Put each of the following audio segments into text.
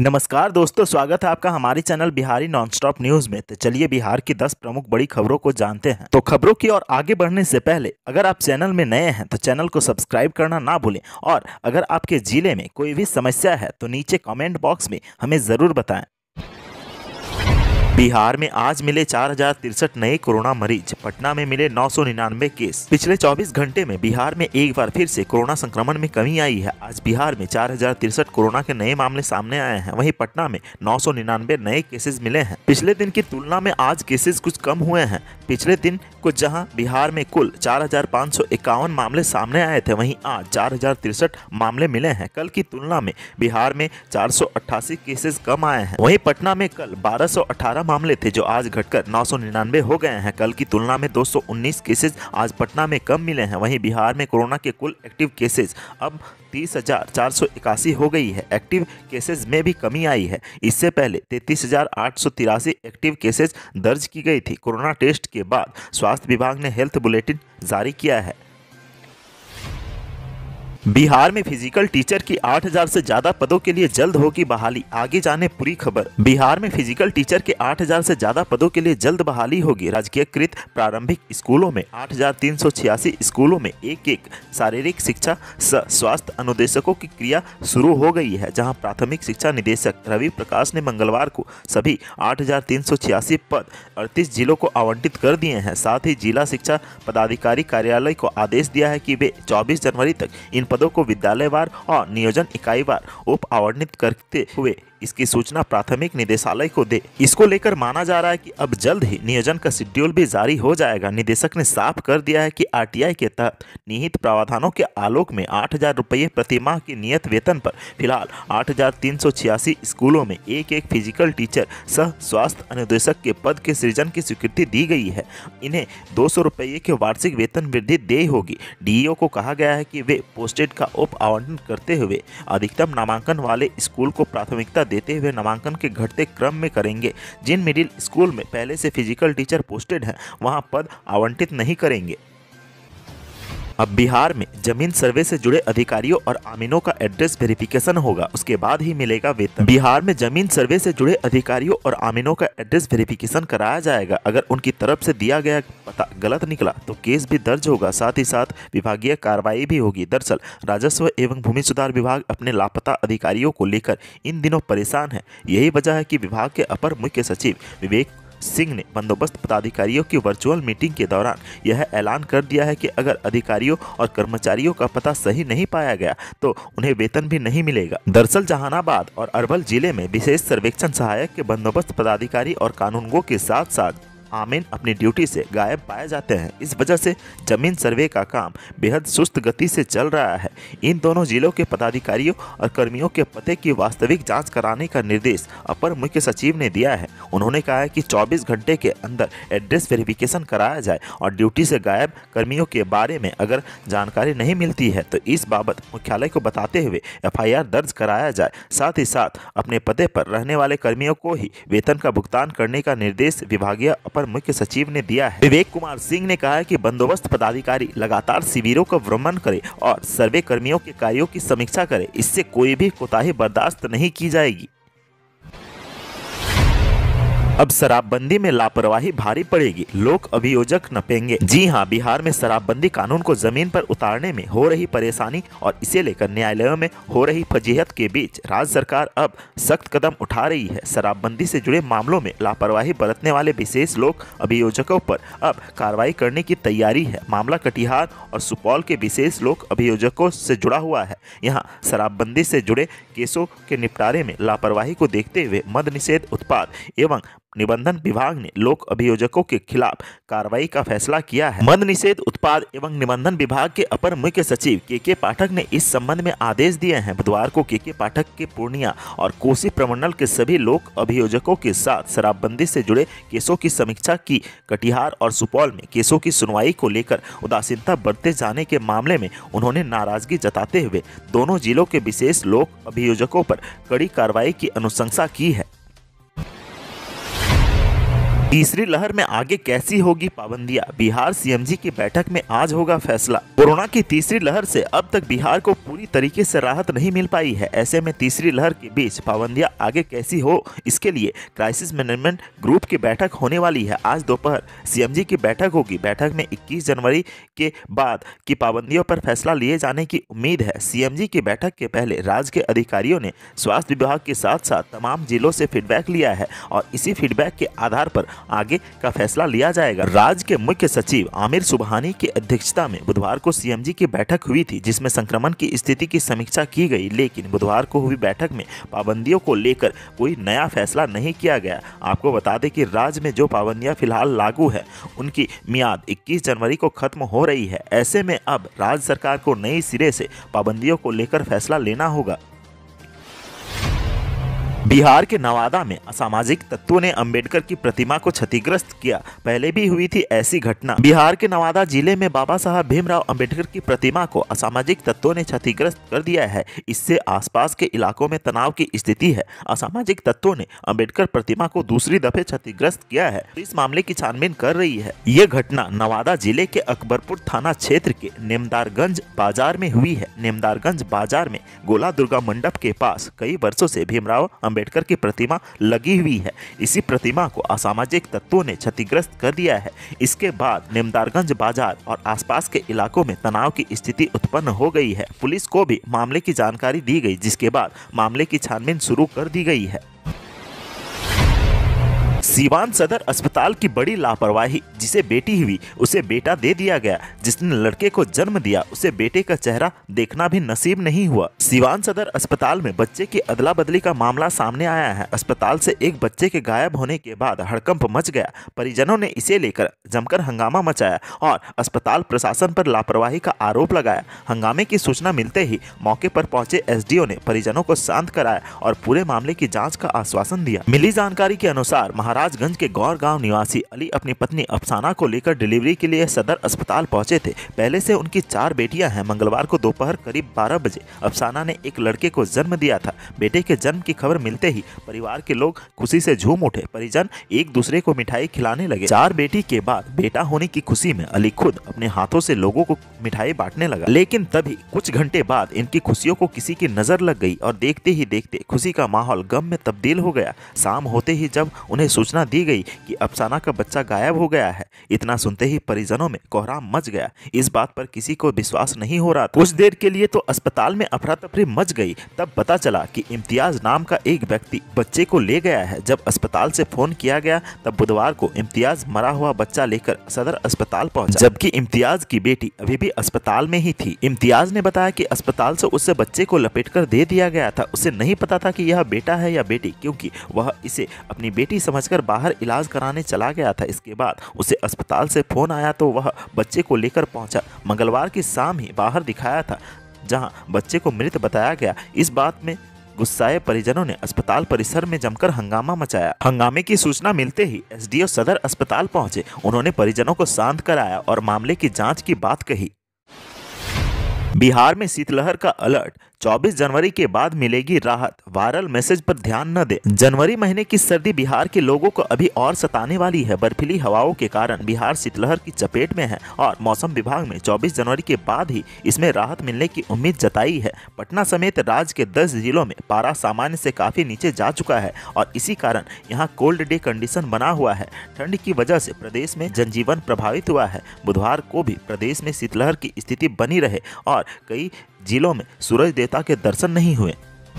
नमस्कार दोस्तों, स्वागत है आपका हमारे चैनल बिहारी नॉनस्टॉप न्यूज में। तो चलिए बिहार की 10 प्रमुख बड़ी खबरों को जानते हैं। तो खबरों की ओर आगे बढ़ने से पहले अगर आप चैनल में नए हैं तो चैनल को सब्सक्राइब करना ना भूलें, और अगर आपके जिले में कोई भी समस्या है तो नीचे कमेंट बॉक्स में हमें ज़रूर बताएं। बिहार में आज मिले 4063 नए कोरोना मरीज। पटना में मिले 999 केस। पिछले 24 घंटे में बिहार में एक बार फिर से कोरोना संक्रमण में कमी आई है। आज बिहार में 4063 कोरोना के नए मामले सामने आए हैं। वहीं पटना में 999 नए केसेस मिले हैं। पिछले दिन की तुलना में आज केसेस कुछ कम हुए हैं। पिछले दिन को जहां बिहार में कुल 4551 मामले सामने आए थे, वहीं आज 4063 मामले मिले हैं। कल की तुलना में बिहार में 488 केसेस कम आए हैं। वहीं पटना में कल 1218 मामले थे, जो आज घटकर 999 हो गए हैं। कल की तुलना में 219 केसेस आज पटना में कम मिले हैं। वहीं बिहार में कोरोना के कुल एक्टिव केसेस अब 30,481 हो गई है। एक्टिव केसेस में भी कमी आई है। इससे पहले 33,883 एक्टिव केसेस दर्ज की गई थी। कोरोना टेस्ट के बाद स्वास्थ्य विभाग ने हेल्थ बुलेटिन जारी किया है। बिहार में फिजिकल टीचर की 8000 से ज्यादा पदों के लिए जल्द होगी बहाली। आगे जाने पूरी खबर। बिहार में फिजिकल टीचर के 8000 से ज्यादा पदों के लिए जल्द बहाली होगी। राजकीयकृत प्रारंभिक स्कूलों में 8386 स्कूलों में एक शारीरिक शिक्षा स्वास्थ्य अनुदेशकों की क्रिया शुरू हो गई है, जहां प्राथमिक शिक्षा निदेशक रवि प्रकाश ने मंगलवार को सभी 8386 पद 38 जिलों को आवंटित कर दिए हैं। साथ ही जिला शिक्षा पदाधिकारी कार्यालय को आदेश दिया है कि वे 24 जनवरी तक इन पदों को विद्यालयवार और नियोजन इकाईवार उप आवंटित करते हुए इसकी सूचना प्राथमिक निदेशालय को दे। इसको लेकर माना जा रहा है कि अब जल्द ही नियोजन का शेड्यूल भी जारी हो जाएगा। निदेशक ने साफ कर दिया है कि आरटीआई के तहत निहित प्रावधानों के आलोक में 8000 रुपये प्रति माह की नियत वेतन पर फिलहाल 8386 स्कूलों में एक फिजिकल टीचर सह स्वास्थ्य अनुदेशक के पद के सृजन की स्वीकृति दी गई है। इन्हें 200 रुपये के वार्षिक वेतन वृद्धि देय होगी। डीईओ को कहा गया है कि वे पोस्टेड का उप आवंटन करते हुए अधिकतम नामांकन वाले स्कूल को प्राथमिकता देते हुए नामांकन के घटते क्रम में करेंगे। जिन मिडिल स्कूल में पहले से फिजिकल टीचर पोस्टेड हैं, वहां पद आवंटित नहीं करेंगे। अब बिहार में जमीन सर्वे से जुड़े अधिकारियों और आमीनों का एड्रेस वेरिफिकेशन होगा, उसके बाद ही मिलेगा वेतन। बिहार में जमीन सर्वे से जुड़े अधिकारियों और आमीनों का एड्रेस वेरिफिकेशन कराया जाएगा। अगर उनकी तरफ से दिया गया पता गलत निकला तो केस भी दर्ज होगा। साथ ही साथ विभागीय कार्रवाई भी होगी। दरअसल राजस्व एवं भूमि सुधार विभाग अपने लापता अधिकारियों को लेकर इन दिनों परेशान है। यही वजह है कि विभाग के अपर मुख्य सचिव विवेक सिंह ने बंदोबस्त पदाधिकारियों की वर्चुअल मीटिंग के दौरान यह ऐलान कर दिया है कि अगर अधिकारियों और कर्मचारियों का पता सही नहीं पाया गया तो उन्हें वेतन भी नहीं मिलेगा। दरअसल जहानाबाद और अरवल जिले में विशेष सर्वेक्षण सहायक के बंदोबस्त पदाधिकारी और कानूनगो के साथ साथ आमीन अपनी ड्यूटी से गायब पाए जाते हैं। इस वजह से जमीन सर्वे का काम बेहद सुस्त गति से चल रहा है। इन दोनों जिलों के पदाधिकारियों और कर्मियों के पते की वास्तविक जांच कराने का निर्देश अपर मुख्य सचिव ने दिया है। उन्होंने कहा है कि 24 घंटे के अंदर एड्रेस वेरिफिकेशन कराया जाए और ड्यूटी से गायब कर्मियों के बारे में अगर जानकारी नहीं मिलती है तो इस बाबत मुख्यालय को बताते हुए FIR दर्ज कराया जाए। साथ ही साथ अपने पते पर रहने वाले कर्मियों को ही वेतन का भुगतान करने का निर्देश विभागीय मुख्य सचिव ने दिया है। विवेक कुमार सिंह ने कहा है कि बंदोबस्त पदाधिकारी लगातार शिविरों का भ्रमण करें और सर्वे कर्मियों के कार्यों की समीक्षा करें। इससे कोई भी कोताही बर्दाश्त नहीं की जाएगी। अब शराबबंदी में लापरवाही भारी पड़ेगी, लोक अभियोजक नपेंगे। जी हां, बिहार में शराबबंदी कानून को जमीन पर उतारने में हो रही परेशानी और इसे लेकर न्यायालयों में हो रही फजीहत के बीच राज्य सरकार अब सख्त कदम उठा रही है। शराबबंदी से जुड़े मामलों में लापरवाही बरतने वाले विशेष लोक अभियोजकों पर अब कार्रवाई करने की तैयारी है। मामला कटिहार और सुपौल के विशेष लोक अभियोजकों से जुड़ा हुआ है। यहाँ शराबबंदी से जुड़े केसों के निपटारे में लापरवाही को देखते हुए मद्य निषेध उत्पाद एवं निबंधन विभाग ने लोक अभियोजकों के खिलाफ कार्रवाई का फैसला किया है। मद्य निषेध उत्पाद एवं निबंधन विभाग के अपर मुख्य सचिव के पाठक ने इस संबंध में आदेश दिए हैं। बुधवार को के पाठक के पूर्णिया और कोसी प्रमंडल के सभी लोक अभियोजकों के साथ शराबबंदी से जुड़े केसों की समीक्षा की। कटिहार और सुपौल में केसों की सुनवाई को लेकर उदासीनता बरते जाने के मामले में उन्होंने नाराजगी जताते हुए दोनों जिलों के विशेष लोक अभियोजकों पर कड़ी कार्रवाई की अनुशंसा की है। तीसरी लहर में आगे कैसी होगी पाबंदियां, बिहार सीएमजी की बैठक में आज होगा फैसला। कोरोना की तीसरी लहर से अब तक बिहार को पूरी तरीके से राहत नहीं मिल पाई है। ऐसे में तीसरी लहर के बीच पाबंदियां आगे कैसी हो, इसके लिए क्राइसिस मैनेजमेंट ग्रुप की बैठक होने वाली है। आज दोपहर सीएमजी की बैठक होगी। बैठक में 21 जनवरी के बाद की पाबंदियों पर फैसला लिए जाने की उम्मीद है। सीएमजी की बैठक के पहले राज्य के अधिकारियों ने स्वास्थ्य विभाग के साथ साथ तमाम जिलों से फीडबैक लिया है और इसी फीडबैक के आधार पर आगे का फैसला लिया जाएगा। राज्य के मुख्य सचिव आमिर सुबहानी की अध्यक्षता में बुधवार को सीएमजी की बैठक हुई थी, जिसमें संक्रमण की स्थिति की समीक्षा की गई। लेकिन बुधवार को हुई बैठक में पाबंदियों को लेकर कोई नया फैसला नहीं किया गया। आपको बता दें कि राज्य में जो पाबंदियां फिलहाल लागू है उनकी मियाद 21 जनवरी को खत्म हो रही है। ऐसे में अब राज्य सरकार को नए सिरे से पाबंदियों को लेकर फैसला लेना होगा। बिहार के नवादा में असामाजिक तत्वों ने अंबेडकर की प्रतिमा को क्षतिग्रस्त किया। पहले भी हुई थी ऐसी घटना। बिहार के नवादा जिले में बाबा साहब भीमराव अंबेडकर की प्रतिमा को असामाजिक तत्वों ने क्षतिग्रस्त कर दिया है। इससे आसपास के इलाकों में तनाव की स्थिति है। असामाजिक तत्वों ने अंबेडकर प्रतिमा को दूसरी दफे क्षतिग्रस्त किया है। इस मामले की छानबीन कर रही है। यह घटना नवादा जिले के अकबरपुर थाना क्षेत्र के नेमदारगंज बाजार में हुई है। नेमदारगंज बाजार में गोला दुर्गा मंडप के पास कई वर्षों से भीमराव अंबेडकर की प्रतिमा लगी हुई है। इसी प्रतिमा को असामाजिक तत्वों ने क्षतिग्रस्त कर दिया है। इसके बाद नेमदारगंज बाजार और आसपास के इलाकों में तनाव की स्थिति उत्पन्न हो गई है। पुलिस को भी मामले की जानकारी दी गई, जिसके बाद मामले की छानबीन शुरू कर दी गई है। सीवान सदर अस्पताल की बड़ी लापरवाही। जिसे बेटी हुई उसे बेटा दे दिया गया। जिसने लड़के को जन्म दिया उसे बेटे का चेहरा देखना भी नसीब नहीं हुआ। सीवान सदर अस्पताल में बच्चे की अदला बदली का मामला सामने आया है। अस्पताल से एक बच्चे के गायब होने के बाद हड़कंप मच गया। परिजनों ने इसे लेकर जमकर हंगामा मचाया और अस्पताल प्रशासन पर लापरवाही का आरोप लगाया। हंगामे की सूचना मिलते ही मौके पर पहुंचे एसडीओ ने परिजनों को शांत कराया और पूरे मामले की जाँच का आश्वासन दिया। मिली जानकारी के अनुसार महाराजगंज के गौर गांव निवासी अली अपनी पत्नी अफसाना को लेकर डिलीवरी के लिए सदर अस्पताल पहुंचे थे। पहले से उनकी 4 बेटियां हैं। मंगलवार को दोपहर करीब 12 बजे अफसाना ने एक लड़के को जन्म दिया था। बेटे के जन्म की खबर मिलते ही परिवार के लोग खुशी से झूम उठे। परिजन एक दूसरे को मिठाई खिलाने लगे। 4 बेटी के बाद बेटा होने की खुशी में अली खुद अपने हाथों से लोगों को मिठाई बांटने लगा। लेकिन तभी कुछ घंटे बाद इनकी खुशियों को किसी की नजर लग गई और देखते ही देखते खुशी का माहौल गम में तब्दील हो गया। शाम होते ही जब उन्हें सूचना दी गई कि अफसाना का बच्चा गायब हो गया है, इतना सुनते ही परिजनों में कोहराम मच गया। इस बात पर किसी को विश्वास नहीं हो रहा था। कुछ देर के लिए तो अस्पताल में अफरा तफरी मच गई। तब पता चला कि इम्तियाज नाम का एक व्यक्ति बच्चे को ले गया है। जब अस्पताल से फोन किया गया तब बुधवार को इम्तियाज मरा हुआ बच्चा लेकर सदर अस्पताल पहुंचा, जबकि इम्तियाज की बेटी अभी भी अस्पताल में ही थी। इम्तियाज ने बताया कि अस्पताल से उससे बच्चे को लपेटकर दे दिया गया था। उसे नहीं पता था कि यह बेटा है या बेटी, क्योंकि वह इसे अपनी बेटी समझकर बाहर इलाज कराने चला गया था। इसके बाद उसे अस्पताल से फोन आया तो वह बच्चे को लेकर पहुंचा। मंगलवार की शाम ही बाहर दिखाया था, जहां बच्चे को मृत बताया गया। इस बात में गुस्साए परिजनों ने अस्पताल परिसर में जमकर हंगामा मचाया। हंगामे की सूचना मिलते ही एसडीओ सदर अस्पताल पहुंचे। उन्होंने परिजनों को शांत कराया और मामले की जांच की बात कही। बिहार में शीतलहर का अलर्ट। 24 जनवरी के बाद मिलेगी राहत। वायरल मैसेज पर ध्यान न दे। जनवरी महीने की सर्दी बिहार के लोगों को अभी और सताने वाली है। बर्फीली हवाओं के कारण बिहार शीतलहर की चपेट में है और मौसम विभाग में 24 जनवरी के बाद ही इसमें राहत मिलने की उम्मीद जताई है। पटना समेत राज्य के 10 जिलों में पारा सामान्य से काफी नीचे जा चुका है और इसी कारण यहाँ कोल्ड डे कंडीशन बना हुआ है। ठंड की वजह से प्रदेश में जनजीवन प्रभावित हुआ है। बुधवार को भी प्रदेश में शीतलहर की स्थिति बनी रहे और कई जिलों में सूरज देवता के दर्शन नहीं हुए।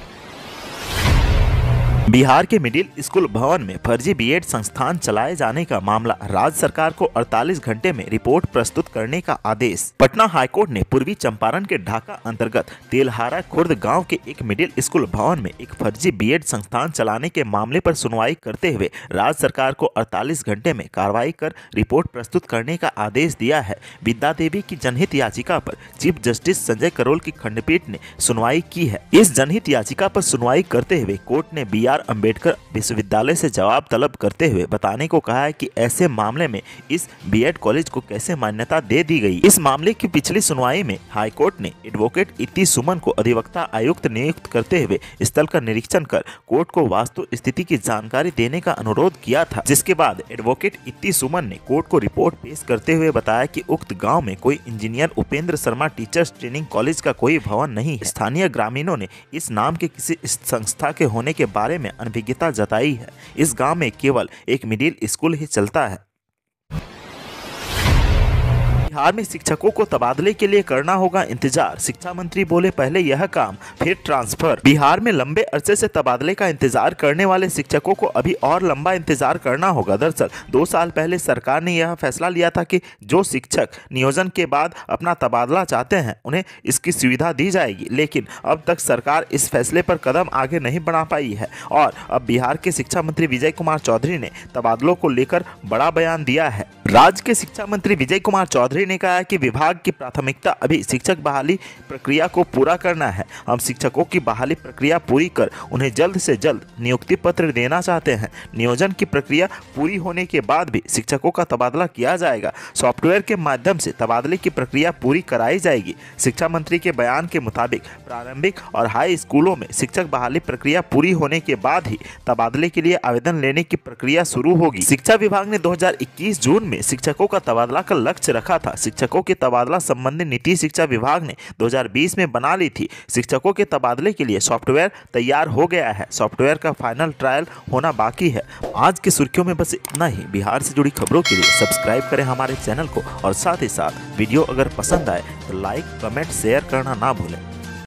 बिहार के मिडिल स्कूल भवन में फर्जी बीएड संस्थान चलाए जाने का मामला। राज्य सरकार को 48 घंटे में रिपोर्ट प्रस्तुत करने का आदेश। पटना हाईकोर्ट ने पूर्वी चंपारण के ढाका अंतर्गत तेलहारा खुर्द गांव के एक मिडिल स्कूल भवन में एक फर्जी बीएड संस्थान चलाने के मामले पर सुनवाई करते हुए राज्य सरकार को 48 घंटे में कार्रवाई कर रिपोर्ट प्रस्तुत करने का आदेश दिया है। विद्या देवी की जनहित याचिका पर चीफ जस्टिस संजय करोल की खंडपीठ ने सुनवाई की है। इस जनहित याचिका पर सुनवाई करते हुए कोर्ट ने बीआर आर अम्बेडकर विश्वविद्यालय से जवाब तलब करते हुए बताने को कहा है कि ऐसे मामले में इस बीएड कॉलेज को कैसे मान्यता दे दी गई। इस मामले की पिछली सुनवाई में हाईकोर्ट ने एडवोकेट इति सुमन को अधिवक्ता आयुक्त नियुक्त करते हुए स्थल का निरीक्षण कर कोर्ट को वास्तु स्थिति की जानकारी देने का अनुरोध किया था, जिसके बाद एडवोकेट इति सुमन ने कोर्ट को रिपोर्ट पेश करते हुए बताया कि उक्त गांव में कोई engineer Upendra Sharma teachers training college का कोई भवन नहीं है। स्थानीय ग्रामीणों ने इस नाम के किसी संस्था के होने के बारे में अनभिज्ञता जताई है। इस गांव में केवल एक मिडिल स्कूल ही चलता है। बिहार में शिक्षकों को तबादले के लिए करना होगा इंतजार। शिक्षा मंत्री बोले पहले यह काम फिर ट्रांसफर। बिहार में लंबे अरसे से तबादले का इंतजार करने वाले शिक्षकों को अभी और लंबा इंतजार करना होगा। दरअसल 2 साल पहले सरकार ने यह फैसला लिया था कि जो शिक्षक नियोजन के बाद अपना तबादला चाहते हैं उन्हें इसकी सुविधा दी जाएगी, लेकिन अब तक सरकार इस फैसले पर कदम आगे नहीं बढ़ा पाई है। और अब बिहार के शिक्षा मंत्री विजय कुमार चौधरी ने तबादलों को लेकर बड़ा बयान दिया है। राज्य के शिक्षा मंत्री विजय कुमार चौधरी ने कहा है कि विभाग की प्राथमिकता अभी शिक्षक बहाली प्रक्रिया को पूरा करना है। हम शिक्षकों की बहाली प्रक्रिया पूरी कर उन्हें जल्द से जल्द नियुक्ति पत्र देना चाहते हैं। नियोजन की प्रक्रिया पूरी होने के बाद भी शिक्षकों का तबादला किया जाएगा। सॉफ्टवेयर के माध्यम से तबादले की प्रक्रिया पूरी कराई जाएगी। शिक्षा मंत्री के बयान के मुताबिक प्रारंभिक और हाई स्कूलों में शिक्षक बहाली प्रक्रिया पूरी होने के बाद ही तबादले के लिए आवेदन लेने की प्रक्रिया शुरू होगी। शिक्षा विभाग ने 2021 जून में शिक्षकों का तबादला का लक्ष्य रखा था। शिक्षकों के तबादला संबंधी नीति शिक्षा विभाग ने 2020 में बना ली थी। शिक्षकों के तबादले के लिए सॉफ्टवेयर तैयार हो गया है। सॉफ्टवेयर का फाइनल ट्रायल होना बाकी है। आज की सुर्खियों में बस इतना ही। बिहार से जुड़ी खबरों के लिए सब्सक्राइब करें हमारे चैनल को और साथ ही साथ वीडियो अगर पसंद आए तो लाइक, कमेंट, शेयर करना ना भूलें।